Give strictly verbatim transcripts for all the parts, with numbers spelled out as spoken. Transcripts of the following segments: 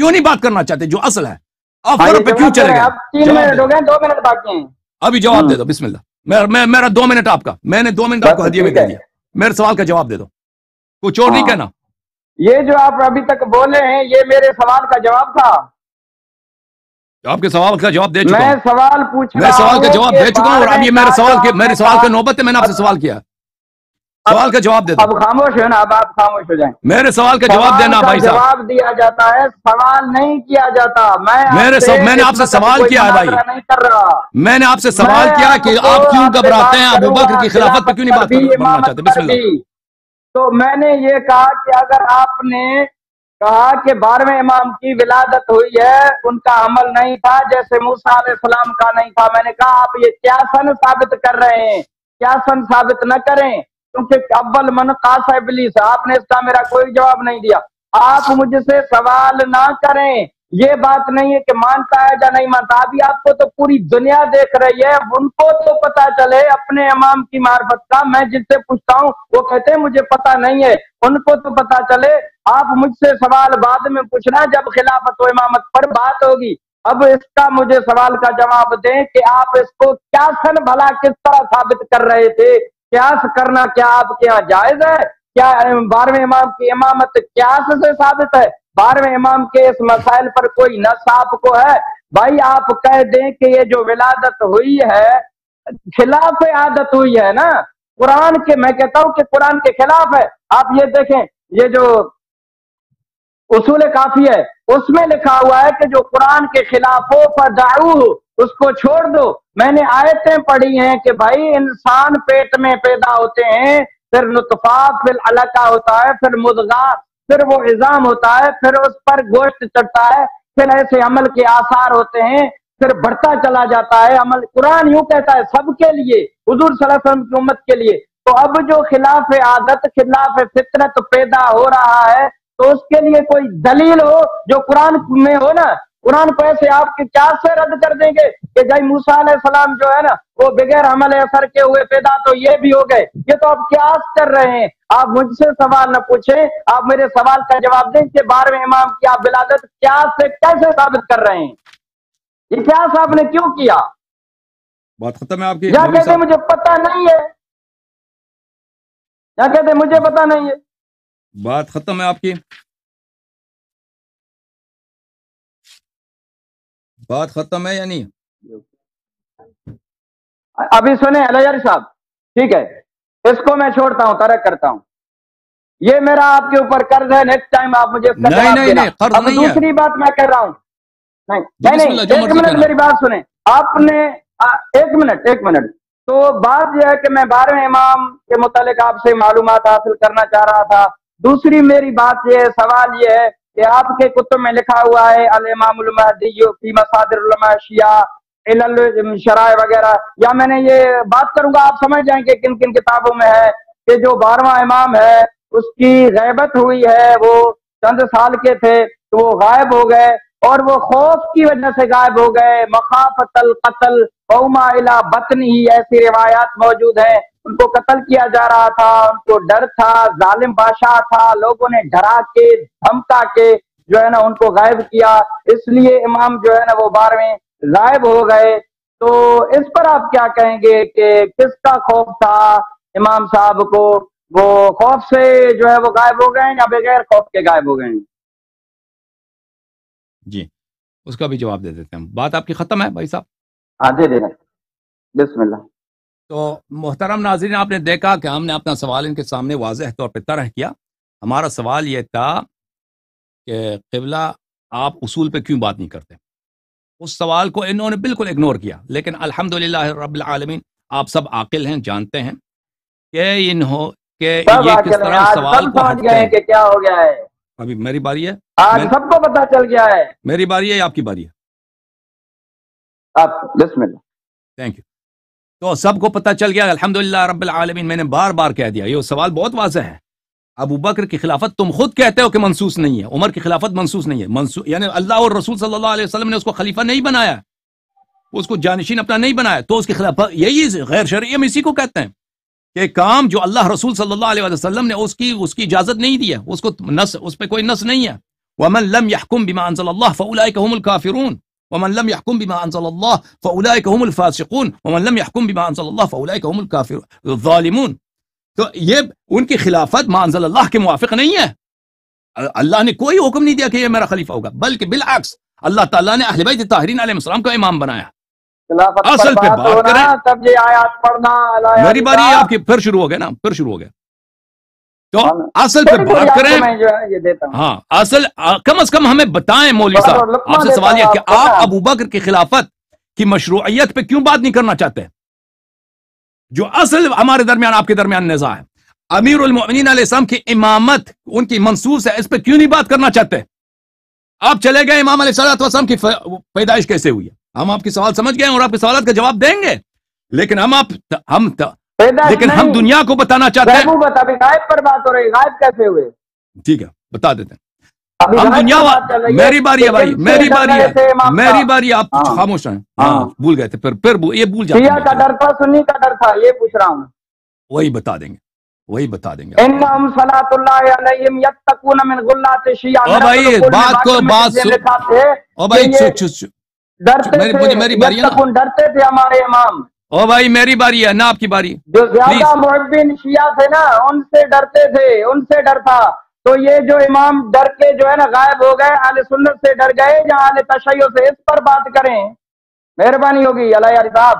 کیوں نہیں بات کرنا چاہتے جو اصل ہے؟ آپ فوراً پہ کیوں چلے گئے؟ تین منٹ ہو گئے، دو منٹ باقی ہیں، ابھی جواب دے دو، بسم اللہ. میں میرا دو منٹ آپ کا، میں نے دو منٹ آپ کو ہدیے میں دے دیا، میرے سوال کا جواب دے دو، کچھ اور نہیں کہنا. یہ جو آپ ابھی تک بولے ہیں یہ میرے سوال کا جواب تھا. آپ کے سوال کا جواب دے چکا ہوں، میں سوال پوچھ میں سوال کا جواب دے چکا ہوں، اور اب یہ میرے سوال کے میرے سوال کا نوبت ہے، میں نے آپ سے سوال کیا، سوال کا جواب دے دو. اب خاموش ہے نا، اب آپ خاموش ہو جائیں. میرے سوال کا جواب دینا بھائی صاحب. جواب دیا جاتا ہے، سوال نہیں کیا جاتا. میں میرے سب میں نے آپ سے سوال کیا ہے بھائی، نہیں کر رہا. میں نے آپ سے سوال کیا کہ آپ کیوں گھبراتے ہیں، ابو بکر کی خلافت پہ کیوں نہیں بات کرنا چاہتے؟ بسم اللہ. تو میں نے یہ کہا کہ اگر آپ نے کہا کہ بارہویں امام کی ولادت ہوئی ہے، ان کا عمل نہیں تھا جیسے موسیٰ علیہ السلام کا نہیں تھا، میں نے کہا آپ یہ کیا سن ثابت کر رہے ہیں؟ کیا سن ثابت نہ کریں، کیونکہ اول من قاس ابلیس. آپ نے اس کا میرا کوئی جواب نہیں دیا. آپ مجھ سے سوال نہ کریں، یہ بات نہیں ہے کہ مانتا ہے یا نہیں مانتا. ابھی آپ کو تو پوری دنیا دیکھ رہی ہے، ان کو تو پتا چلے اپنے امام کی معرفت کا. میں جن سے پوچھتا ہوں وہ کہتے ہیں مجھے پتا نہیں ہے، ان کو تو پتا چلے. آپ مجھ سے سوال بعد میں پوچھنا جب خلافت و امامت پر بات ہوگی. اب اس کا مجھے سوال کا جواب دیں کہ آپ اس کو کیا سن بھلا کس طرح ثابت کر رہے تھے؟ قیاس کرنا کیا آپ کے یہاں جائز ہے؟ کیا بارہویں امام کی امامت قیاس سے ثابت ہے؟ بارہویں امام کے اس مسائل پر کوئی نص آپ کو ہے؟ بھائی آپ کہہ دیں کہ یہ جو ولادت ہوئی ہے خلاف عادت ہوئی ہے نا، قرآن کے، میں کہتا ہوں کہ قرآن کے خلاف ہے. آپ یہ دیکھیں، یہ جو اصول کافی ہے اس میں لکھا ہوا ہے کہ جو قرآن کے خلاف ہو فدعوہ، اس کو چھوڑ دو. میں نے آیتیں پڑھی ہیں کہ بھائی انسان پیٹ میں پیدا ہوتے ہیں، پھر نطفہ، پھر علقہ ہوتا ہے، پھر مضغہ، پھر وہ عظام ہوتا ہے، پھر اس پر گوشت چڑھتا ہے، پھر ایسے عمل کے آثار ہوتے ہیں، پھر بڑھتا چلا جاتا ہے عمل. قرآن یوں کہتا ہے سب کے لیے، حضور صلی اللہ علیہ وسلم کی امت کے لیے. تو اب جو خلاف عادت، خلاف فطرت پیدا ہو رہا ہے تو اس کے لیے کوئی دلیل ہو جو قرآن میں ہو نا. قرآن کو ایسے آپ کی قیاس سے رد کر دیں گے کہ جائی موسیٰ علیہ السلام جو ہے نا وہ بغیر عمل اثر کے ہوئے پیدا، تو یہ بھی ہو گئے. یہ تو آپ قیاس کر رہے ہیں. آپ مجھ سے سوال نہ پوچھیں، آپ میرے سوال کا جواب دیں کہ بارہویں امام کی آپ ولادت قیاس سے کیسے ثابت کر رہے ہیں؟ یہ قیاس آپ نے کیوں کیا؟ بات ختم ہے آپ کی. یا کہتے مجھے پتہ نہیں ہے، یا کہتے مجھے پتہ نہیں ہے. بات ختم ہے آپ کی، بات ختم ہے یا نہیں؟ ابھی سنیں الہیاری صاحب، ٹھیک ہے، اس کو میں چھوڑتا ہوں، ترک کرتا ہوں. یہ میرا آپ کے اوپر قرض ہے، نیکسٹ ٹائم آپ مجھے اس کا جواب دینا. اب دوسری بات میں کہہ رہا ہوں، نہیں نہیں ایک منٹ میری بات سنیں. آپ نے ایک منٹ ایک منٹ تو بات یہ ہے کہ میں بارہویں امام کے متعلق آپ سے معلومات حاصل کرنا چاہ رہا تھا. دوسری میری بات یہ ہے، سوال یہ ہے کہ آپ کے کتب میں لکھا ہوا ہے الامام المہدی فی مصادر علماء شیعہ علل شرائع وغیرہ، یا میں نے یہ بات کروں گا آپ سمجھ جائیں کہ کن کن کتابوں میں ہے کہ جو بارہواں امام ہے اس کی غیبت ہوئی ہے، وہ چند سال کے تھے تو وہ غائب ہو گئے، اور وہ خوف کی وجہ سے غائب ہو گئے، مخافت القتل قوما الی بطنہ، ایسی روایات موجود ہیں. ان کو قتل کیا جا رہا تھا، ان کو ڈر تھا، ظالم بادشاہ تھا، لوگوں نے ڈرا کے دھمکا کے جو ہے نا ان کو غائب کیا، اس لیے امام جو ہے نا وہ بارہویں غائب ہو گئے. تو اس پر آپ کیا کہیں گے کہ کس کا خوف تھا امام صاحب کو؟ وہ خوف سے جو ہے وہ غائب ہو گئے یا بغیر خوف کے غائب ہو گئے؟ جی اس کا بھی جواب دے دیتے ہیں. بات آپ کی ختم ہے بھائی صاحب؟ ہاں دے دیں. بسم اللہ. تو محترم ناظرین، آپ نے دیکھا کہ ہم نے اپنا سوال ان کے سامنے واضح طور پہ طرح کیا. ہمارا سوال یہ تھا کہ قبلہ آپ اصول پہ کیوں بات نہیں کرتے. اس سوال کو انہوں نے بالکل اگنور کیا، لیکن الحمدللہ رب العالمین آپ سب عاقل ہیں، جانتے ہیں کہ انہوں کہ یہ کس طرح سوال کو سمجھ گئے ہیں کہ کیا ہو گیا ہے. ابھی میری باری ہے، آج سب کو پتا چل گیا ہے. میری باری ہے یا آپ کی باری ہے؟ آپ. بسم اللہ. Thank you. تو سب کو پتہ چل گیا الحمدللہ رب العالمین. میں نے بار بار کہہ دیا یہ سوال بہت واضح ہے. ابو بکر کی خلافت تم خود کہتے ہو کہ منسوس نہیں ہے، عمر کی خلافت منسوس نہیں ہے. منسوس یعنی اللہ اور رسول صلی اللہ علیہ وسلم نے اس کو خلیفہ نہیں بنایا، اس کو جانشین اپنا نہیں بنایا، تو اس کی خلافت یہی غیر شرعی، ہم اسی کو کہتے ہیں کہ کام جو اللہ رسول صلی اللہ علیہ وسلم نے اس کی اس کی اجازت نہیں دی ہے، اس کو نس اس پہ کوئی نس نہیں ہے، ومن لم يحكم بما انزل الله فاولئك هم الكافرون ومن لم يحكم بما انزل الله فاولئك هم الفاسقون ومن لم يحكم بما انزل الله فاولئك هم الكافرون الظالمون. تو یہ ان کی خلافت ما انزل اللہ کے موافق نہیں ہے. اللہ نے کوئی حکم نہیں دیا کہ یہ میرا خلیفہ ہوگا، بلکہ بالعکس اللہ تعالیٰ نے اہل بیت طاہرین علیہ السلام کو امام بنایا. اصل پہ بات کریں تب یہ آیات پڑھنا. میری باری ہے آپ کی، پھر شروع ہو گیا نا، پھر شروع ہو گیا. تو اصل پہ بات کریں. ہاں اصل کم از کم ہمیں بتائیں مولوی صاحب، آپ سے سوال یہ کہ آپ ابو بکر کی خلافت کی مشروعیت پہ کیوں بات نہیں کرنا چاہتے؟ جو اصل ہمارے درمیان آپ کے درمیان نزاع ہے، امیر المؤمنین علیہ السلام کی امامت ان کی منصوص ہے، اس پہ کیوں نہیں بات کرنا چاہتے؟ آپ چلے گئے امام علیہ السلام کی پیدائش کیسے ہوئی ہے، ہم آپ کی سوال سمجھ گئے اور آپ کے سوالات کا جواب دیں گے، لیکن ہم آپ ہم لیکن ہم دنیا کو بتانا چاہتے ہیں. غائب پر بات ہو رہی، غائب کیسے ہوئے؟ ٹھیک ہے بتا دیتے ہیں. ہم دنیا میری باری ہے بھائی، میری باری ہے، میری باری. آپ خاموش ہیں، بھول گئے تھے، پھر پھر یہ بھول جاتے ہیں. شیعہ کا ڈر تھا، سنی کا ڈر تھا، یہ پوچھ رہا ہوں. وہی بتا دیں گے، وہی بتا دیں گے. انہم صلاۃ اللہ علیہم یتقون من غلات الشیعہ. او بھائی بات کو بات او بھائی ڈرتے تھے، میری باری ہے نا، ڈرتے تھے ہمارے امام. او بھائی میری باری ہے نا، آپ کی باری. جو زیادہ محبین شیعہ تھے نا ان سے ڈرتے تھے، ان سے ڈر تھا. تو یہ جو امام ڈر کے جو ہے نا غائب ہو گئے، اہل سنت سے ڈر گئے یا اہل تشیع سے، اس پر بات کریں، مہربانی ہوگی اللہ یاری صاحب.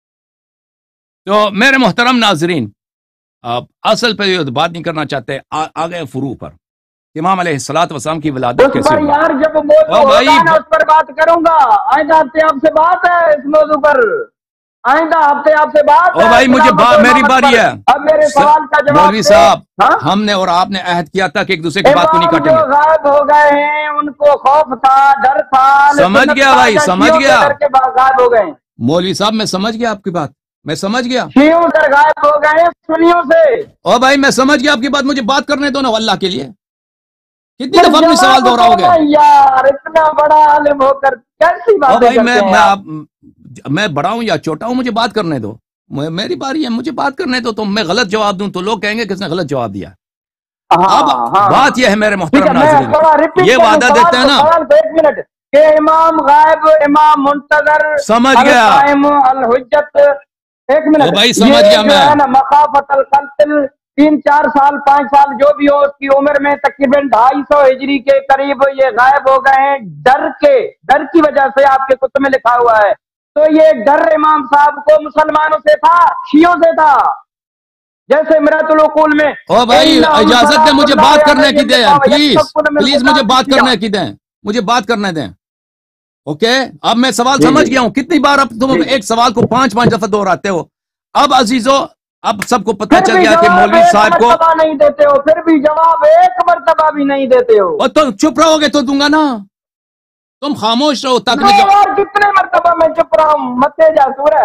تو میرے محترم ناظرین، آپ اصل پہ بات نہیں کرنا چاہتے، آگے فروع پر امام علیہ الصلوۃ والسلام کی ولادت کیسے ہوئی؟ یار جب موضوع ہوگا نا اس پر بات کروں گا. آئندہ ہفتے آپ سے بات ہے اس موضوع پر، آئندہ ہفتے آپ سے بات ہے. او بھائی مجھے میری باری ہے. اب میرے سوال کا جواب مولوی صاحب، ہم نے اور آپ نے عہد کیا تھا کہ ایک دوسرے کی بات کو نہیں کاٹیں گے. غائب ہو گئے ہیں، ان کو خوف تھا، ڈر تھا. سمجھ گیا بھائی، سمجھ گیا. غائب ہو گئے مولوی صاحب میں سمجھ گیا آپ کی بات، میں سمجھ گیا. شیعوں سے غائب ہو گئے سنیوں سے. او بھائی میں سمجھ گیا آپ کی بات، مجھے بات کرنے دو نا اللہ کے لیے. کتنی دفعہ اپنے سوال دہراؤ گے یار؟ اتنا بڑا عالم ہو کر کیسی بات کرتے ہیں؟ میں بڑا ہوں یا چھوٹا ہوں، مجھے بات کرنے دو، میری باری ہے، مجھے بات کرنے دو. تو میں غلط جواب دوں تو لوگ کہیں گے کس نے غلط جواب دیا. اب بات یہ ہے میرے محترم ناظرین، یہ وعدہ دیتے ہیں نا. ایک منٹ کہ امام غائب، امام منتظر، سمجھ گیا الحجت. ایک منٹ بھائی سمجھ گیا میں. مخافت القتل، تین چار سال پانچ سال جو بھی ہو اس کی عمر میں تقریباً ڈھائی سو ہجری کے قریب یہ غائب ہو گئے ہیں ڈر کے، ڈر کی وجہ سے. آپ کے کتب میں لکھا ہوا ہے. تو یہ ڈر امام صاحب کو مسلمانوں سے تھا، شیعوں سے تھا، جیسے میرات العقول میں. او بھائی اجازت دیں مجھے بات کرنے کی دیں، پلیز پلیز مجھے بات کرنے کی دیں، مجھے بات کرنے دیں. اوکے اب میں سوال سمجھ گیا ہوں. کتنی بار اب تم ایک سوال کو پانچ پانچ دفعہ دہراتے ہو. اب عزیزو اب سب کو پتہ چل گیا کہ مولوی صاحب کو نہیں دیتے ہو، پھر بھی جواب ایک مرتبہ بھی نہیں دیتے ہو. اور تو چپ رہو گے تو دوں گا نا، تم خاموش رہو تاکہ میں جواب. کتنے مرتبہ میں چپ رہا ہوں، متے جا سورہ.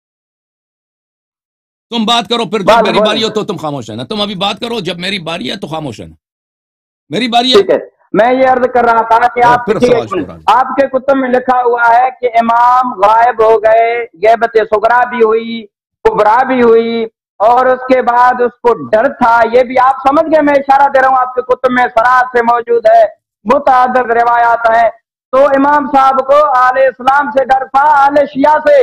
تم بات کرو، پھر جب میری باری ہو تو تم خاموش رہنا. تم ابھی بات کرو، جب میری باری ہے تو خاموش رہنا. میری باری ہے. میں یہ عرض کر رہا تھا کہ آپ آپ کے کتب میں لکھا ہوا ہے کہ امام غائب ہو گئے، غیبت صغرا بھی ہوئی، کبرا بھی ہوئی، اور اس کے بعد اس کو ڈر تھا. یہ بھی آپ سمجھ گئے، میں اشارہ دے رہا ہوں، آپ کے کتب میں صراحت سے موجود ہے، متعدد روایات ہیں. تو امام صاحب کو اہل اسلام سے ڈر تھا، اہل شیعہ سے.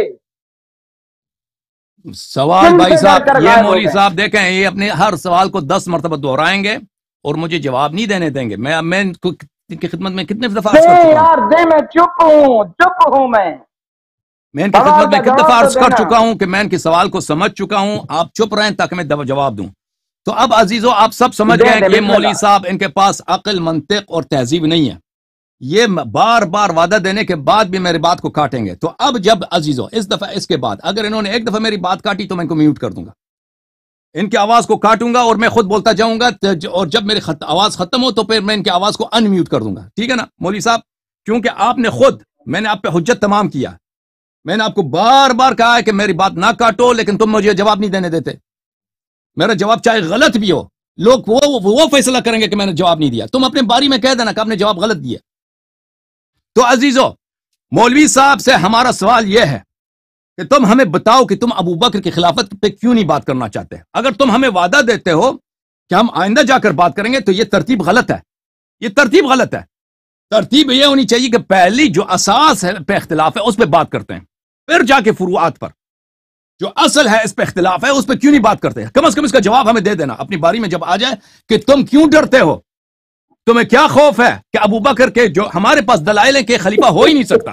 سوال بھائی صاحب، یہ مولوی صاحب دیکھیں یہ اپنے ہر سوال کو دس مرتبہ دہرائیں گے اور مجھے جواب نہیں دینے دیں گے. میں میں ان کی خدمت میں کتنے دفعہ عرض کر چکا ہوں دے میں چپ ہوں چپ ہوں میں میں ان کی خدمت میں کتنے دفعہ عرض کر چکا ہوں کہ میں ان کے سوال کو سمجھ چکا ہوں. آپ چپ رہیں تاکہ میں جواب دوں. تو اب عزیزو آپ سب سمجھ گئے کہ یہ مولوی صاحب ان کے پاس عقل، منطق اور تہذیب نہیں ہے. یہ بار بار وعدہ دینے کے بعد بھی میری بات کو کاٹیں گے. تو اب جب عزیزو اس دفعہ اس کے بعد اگر انہوں نے ایک دفعہ میری بات کاٹی تو میں ان کو میوٹ کر دوں گا، ان کی آواز کو کاٹوں گا اور میں خود بولتا جاؤں گا. اور جب میری خط... آواز ختم ہو تو پھر میں ان کی آواز کو ان میوٹ کر دوں گا. ٹھیک ہے نا مولوی صاحب؟ کیونکہ آپ نے خود، میں نے آپ پہ حجت تمام کیا، میں نے آپ کو بار بار کہا ہے کہ میری بات نہ کاٹو، لیکن تم مجھے جواب نہیں دینے دیتے. میرا جواب چاہے غلط بھی ہو، لوگ وہ وہ فیصلہ کریں گے کہ میں نے جواب نہیں دیا. تم اپنے باری میں کہہ دینا کہ آپ نے جواب غلط دیا. تو عزیزو مولوی صاحب سے ہمارا سوال یہ ہے کہ تم ہمیں بتاؤ کہ تم ابو بکر کی خلافت پہ کیوں نہیں بات کرنا چاہتے. اگر تم ہمیں وعدہ دیتے ہو کہ ہم آئندہ جا کر بات کریں گے تو یہ ترتیب غلط ہے، یہ ترتیب غلط ہے. ترتیب یہ ہونی چاہیے کہ پہلی جو اساس ہے پہ اختلاف ہے اس پہ بات کرتے ہیں، پھر جا کے فروعات پر جو اصل ہے اس پہ اختلاف ہے اس پہ کیوں نہیں بات کرتے؟ کم از کم اس کا جواب ہمیں دے دینا اپنی باری میں جب آ جائے کہ تم کیوں ڈرتے ہو، تمہیں کیا خوف ہے کہ ابو بکر کے جو ہمارے پاس دلائل ہیں کہ خلیفہ ہو ہی نہیں سکتا،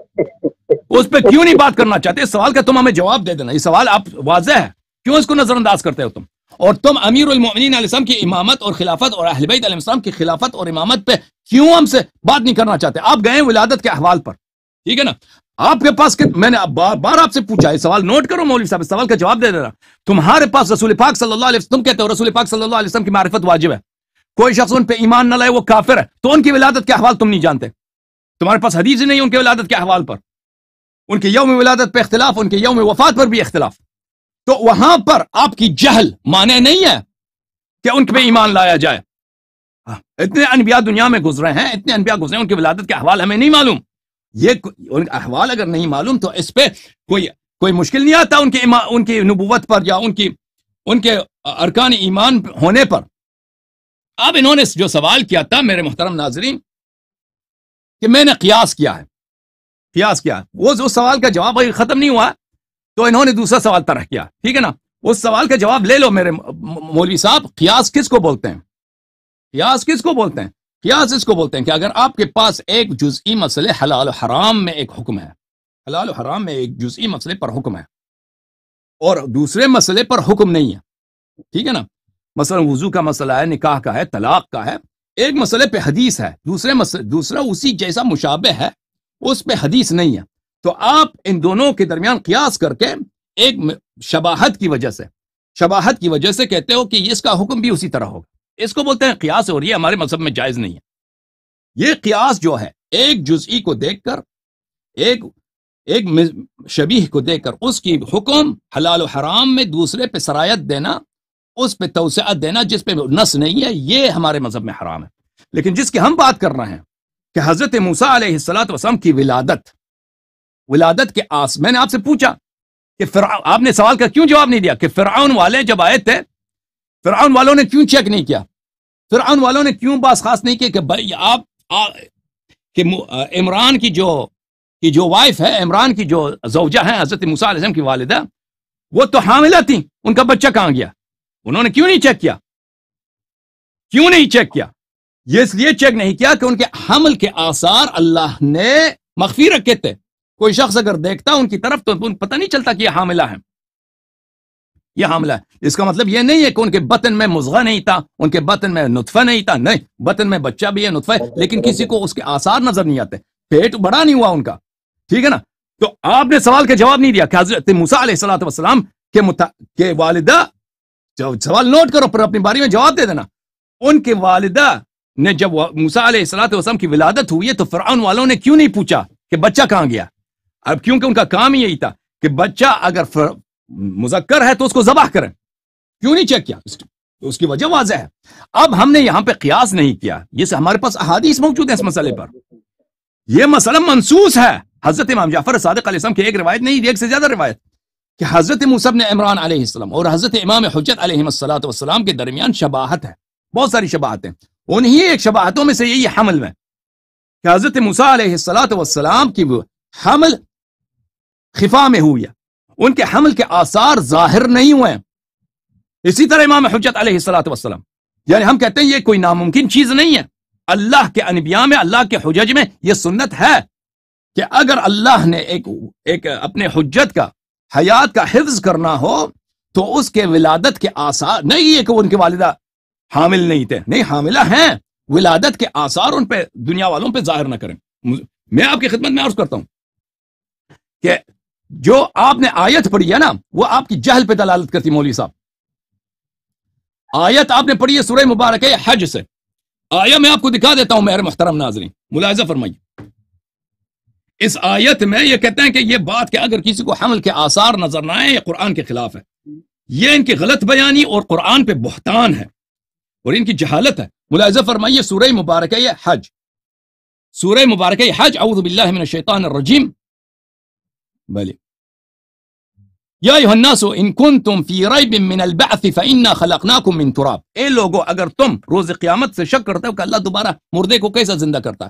اس پہ کیوں نہیں بات کرنا چاہتے؟ اس سوال کا تم ہمیں جواب دے دینا. یہ سوال آپ واضح ہے، کیوں اس کو نظر انداز کرتے ہو تم؟ اور تم امیر المؤمنین علیہ السلام کی امامت اور خلافت اور اہل بیت علیہ السلام کی خلافت اور امامت پہ کیوں ہم سے بات نہیں کرنا چاہتے؟ آپ گئے ولادت کے احوال پر، ٹھیک ہے نا، آپ کے پاس کہ میں نے بار بار آپ سے پوچھا، یہ سوال نوٹ کرو مولوی صاحب، اس سوال کا جواب دے دینا. تمہارے پاس رسول پاک صلی اللہ علیہ وسلم، تم کہتے ہو رسول پاک صلی اللہ علیہ وسلم کی معرفت واجب ہے، کوئی شخص ان پہ ایمان نہ لائے وہ کافر ہے، تو ان کی ولادت کے احوال تم نہیں جانتے، تمہارے پاس حدیث ہی نہیں ان کے ولادت کے احوال پر، ان کے یوم ولادت پہ اختلاف، ان کے یوم وفات پر بھی اختلاف. تو وہاں پر آپ کی جہل مانے نہیں ہے کہ ان پہ ایمان لایا جائے. اتنے انبیاء دنیا میں گزرے ہیں، اتنے انبیاء گزرے ہیں، ان کے ولادت کے احوال ہمیں نہیں معلوم. یہ ان احوال اگر نہیں معلوم تو اس پہ کوئی کوئی مشکل نہیں آتا ان کی ان کی نبوت پر یا ان کی ان کے ارکان ایمان ہونے پر. اب انہوں نے جو سوال کیا تھا میرے محترم ناظرین کہ میں نے قیاس کیا ہے، قیاس کیا ہے، وہ اس سوال کا جواب ختم نہیں ہوا تو انہوں نے دوسرا سوال طرح کیا، ٹھیک ہے نا. اس سوال کا جواب لے لو میرے مولوی صاحب. قیاس کس کو بولتے ہیں؟ قیاس کس کو بولتے ہیں؟ قیاس اس کو بولتے ہیں کہ اگر آپ کے پاس ایک جزئی مسئلے حلال و حرام میں ایک حکم ہے، حلال و حرام میں ایک جزئی مسئلے پر حکم ہے اور دوسرے مسئلے پر حکم نہیں ہے، ٹھیک ہے نا، مثلا وضو کا مسئلہ ہے، نکاح کا ہے، طلاق کا ہے، ایک مسئلے پہ حدیث ہے، دوسرے مسئلے دوسرا اسی جیسا مشابہ ہے اس پہ حدیث نہیں ہے، تو آپ ان دونوں کے درمیان قیاس کر کے ایک شباہت کی وجہ سے شباہت کی وجہ سے کہتے ہو کہ اس کا حکم بھی اسی طرح ہوگا. اس کو بولتے ہیں قیاس، اور یہ ہمارے مذہب میں جائز نہیں ہے. یہ قیاس جو ہے ایک جزئی کو دیکھ کر، ایک ایک شبیہ کو دیکھ کر اس کی حکم حلال و حرام میں دوسرے پہ سرایت دینا، اس پہ توسعت دینا جس پہ نص نہیں ہے، یہ ہمارے مذہب میں حرام ہے. لیکن جس کی ہم بات کر رہے ہیں کہ حضرت موسیٰ علیہ السلام کی ولادت ولادت کے آس، میں نے آپ سے پوچھا کہ فرعون، آپ نے سوال کا کیوں جواب نہیں دیا کہ فرعون والے جب آئے تھے، فرعون والوں نے کیوں چیک نہیں کیا؟ فرعون والوں نے کیوں باس خاص نہیں کیا کہ بھائی آپ آ, کہ عمران کی جو کی جو وائف ہے، عمران کی جو زوجہ ہیں حضرت موسیٰ علیہ السلام کی والدہ، وہ تو حاملہ تھیں، ان کا بچہ کہاں گیا؟ انہوں نے کیوں نہیں چیک کیا؟ کیوں نہیں چیک کیا؟ یہ اس لیے چیک نہیں کیا کہ ان کے حمل کے آثار اللہ نے مخفی رکھے تھے. کوئی شخص اگر دیکھتا ان کی طرف تو پتہ نہیں چلتا کہ یہ حاملہ ہے، یہ حاملہ ہے. اس کا مطلب یہ نہیں ہے کہ ان کے بطن میں مضغہ نہیں تھا، ان کے بطن میں نطفہ نہیں تھا، نہیں، بطن میں بچہ بھی ہے، نطفہ ہے، لیکن کسی کو اس کے آثار نظر نہیں آتے، پیٹ بڑا نہیں ہوا ان کا، ٹھیک ہے نا. تو آپ نے سوال کا جواب نہیں دیا کہ حضرت موسیٰ علیہ الصلوۃ والسلام کے متا... کے والدہ، سوال نوٹ کرو پر اپنی باری میں جواب دے دینا. ان کے والدہ نے جب موسیٰ علیہ الصلوۃ والسلام کی ولادت ہوئی ہے تو فرعون والوں نے کیوں نہیں پوچھا کہ بچہ کہاں گیا؟ اب کیونکہ ان کا کام ہی یہی تھا کہ بچہ اگر فر... مذکر ہے تو اس کو ذبح کریں، کیوں نہیں چیک کیا؟ اس کی وجہ واضح ہے. اب ہم نے یہاں پہ قیاس نہیں کیا، یہ سے ہمارے پاس احادیث موجود ہیں اس مسئلے پر، یہ مسئلہ منصوص ہے. حضرت امام جعفر صادق علیہ السلام کی ایک روایت نہیں، ایک سے زیادہ روایت، کہ حضرت موسیٰ بن عمران علیہ السلام اور حضرت امام حجت علیہ السلام کے درمیان شباہت ہے، بہت ساری شباہتیں. انہی ایک شباہتوں میں سے یہی حمل میں کہ حضرت موسیٰ علیہ السلام کی حمل خفا میں ہوئی ہے، ان کے حمل کے آثار ظاہر نہیں ہوئے. اسی طرح امام حجت علیہ السلام، یعنی ہم کہتے ہیں یہ کوئی ناممکن چیز نہیں ہے. اللہ کے انبیاء میں، اللہ کے حجج میں یہ سنت ہے کہ اگر اللہ نے ایک ایک اپنے حجت کا، حیات کا حفظ کرنا ہو تو اس کے ولادت کے آثار نہیں ہے کہ ان کے والدہ حامل نہیں تھے، نہیں، حاملہ ہیں، ولادت کے آثار ان پہ دنیا والوں پہ ظاہر نہ کریں. میں آپ کی خدمت میں عرض کرتا ہوں کہ جو آپ نے آیت پڑھی ہے نا، وہ آپ کی جہل پہ دلالت کرتی. مولوی صاحب، آیت آپ نے پڑھی ہے سورہ مبارکہ حج سے، آیت میں آپ کو دکھا دیتا ہوں میرے محترم ناظرین، ملاحظہ فرمائیے. اس آیت میں یہ کہتے ہیں کہ یہ بات کہ اگر کسی کو حمل کے آثار نظر نہ آئے، یہ قرآن کے خلاف ہے، یہ ان کی غلط بیانی اور قرآن پہ بہتان ہے اور ان کی جہالت ہے. ملاحظہ فرمائیے سورہ مبارکہ حج، سورہ مبارکہ حج، اعوذ باللہ من الشیطان الرجیم. بلی یا ایھا الناس ان کنتم فی ریب من البعث فانا خلقناکم من تراب. اے لوگو، اگر تم روز قیامت سے شک کرتے ہو کہ اللہ دوبارہ مردے کو کیسا زندہ کرتا ہے،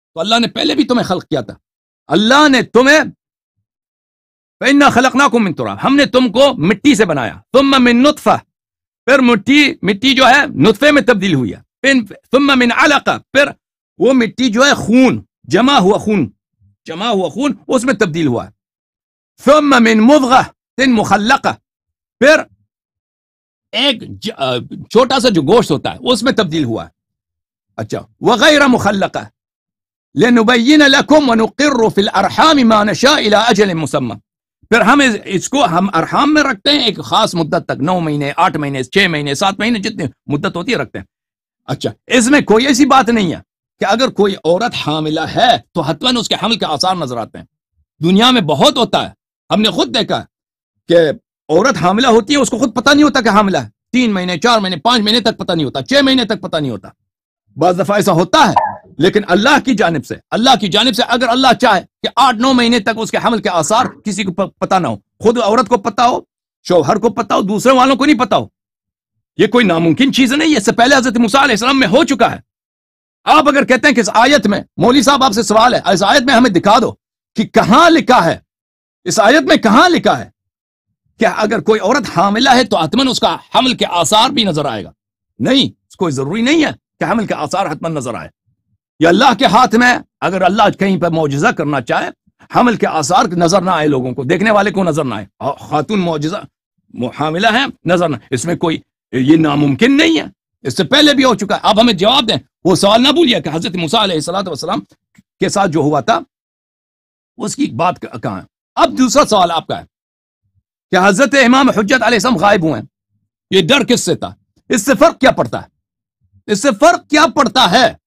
تو اللہ نے پہلے بھی تمہیں خلق کیا تھا. اللہ نے تمہیں فَإِنَّا خَلَقْنَاكُم مِّن تُرَابٍ، ہم نے تم کو مٹی سے بنایا. ثُمَّ مِن نُطْفَةٍ، پھر مٹی مٹی جو ہے نطفے میں تبدیل ہوئی ہے. ثُمَّ مِن عَلَقَةٍ، پھر وہ مٹی جو ہے خون، جمع ہوا خون، جمع ہوا خون اس میں تبدیل ہوا ہے. ثُمَّ مِن مُضْغَةٍ مُخَلَّقَةٍ، پھر ایک چھوٹا سا جو گوشت ہوتا ہے اس میں تبدیل ہوا ہے. اچھا، وغیر مخلقہ لنبین لکم ونقر فی الارحام ما نشاء الى اجل مسمى، پھر ہم اس کو ہم ارحام میں رکھتے ہیں ایک خاص مدت تک، نو مہینے، آٹھ مہینے، چھ مہینے، سات مہینے، جتنے مدت ہوتی ہے رکھتے ہیں. اچھا، اس میں کوئی ایسی بات نہیں ہے کہ اگر کوئی عورت حاملہ ہے تو حتماً اس کے حمل کے آثار نظر آتے ہیں. دنیا میں بہت ہوتا ہے، ہم نے خود دیکھا کہ عورت حاملہ ہوتی ہے، اس کو خود پتہ نہیں ہوتا کہ حاملہ ہے. تین مہینے، چار مہینے، پانچ مہینے تک پتہ نہیں ہوتا، چھ مہینے تک پتہ نہیں ہوتا. بعض دفعہ ایسا ہوتا ہے، لیکن اللہ کی جانب سے اللہ کی جانب سے اگر اللہ چاہے کہ آٹھ نو مہینے تک اس کے حمل کے آثار کسی کو پتہ نہ ہو، خود عورت کو پتہ ہو، شوہر کو پتہ ہو، دوسرے والوں کو نہیں پتہ ہو، یہ کوئی ناممکن چیز نہیں ہے. اس سے پہلے حضرت موسیٰ علیہ السلام میں ہو چکا ہے. آپ اگر کہتے ہیں کہ اس آیت میں، مولوی صاحب آپ سے سوال ہے، اس آیت میں ہمیں دکھا دو کہ کہاں لکھا ہے، اس آیت میں کہاں لکھا ہے کہ اگر کوئی عورت حاملہ ہے تو حتماً اس کا حمل کے آثار بھی نظر آئے گا. نہیں، کوئی ضروری نہیں ہے کہ حمل کے آثار حتماً نظر آئے. یہ اللہ کے ہاتھ میں، اگر اللہ کہیں پر معجزہ کرنا چاہے، حمل کے آثار نظر نہ آئے، لوگوں کو، دیکھنے والے کو نظر نہ آئے، خاتون معجزہ حاملہ ہے نظر نہ، اس میں کوئی یہ ناممکن نہیں ہے. اس سے پہلے بھی ہو چکا ہے. اب ہمیں جواب دیں، وہ سوال نہ بھولیے کہ حضرت موسیٰ علیہ الصلوۃ والسلام کے ساتھ جو ہوا تھا اس کی بات کہاں ہے. اب دوسرا سوال آپ کا ہے کہ حضرت امام حجت علیہ السلام غائب ہوئے ہیں، یہ ڈر کس سے تھا؟ اس سے فرق کیا پڑتا ہے؟ اس سے فرق کیا پڑتا ہے